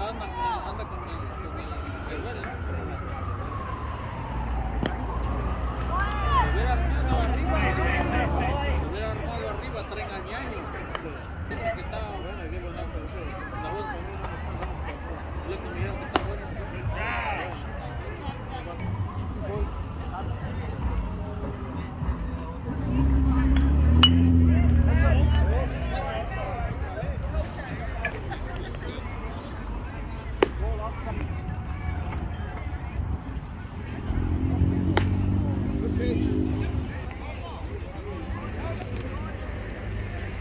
anda con el duelo, ¿no? Hubiera armado arriba, traen a Ñaño. Que estaba bueno, y digo, no, pero la vuelta no, lo que me dijeron que está bueno.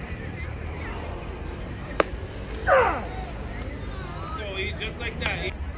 Just like that.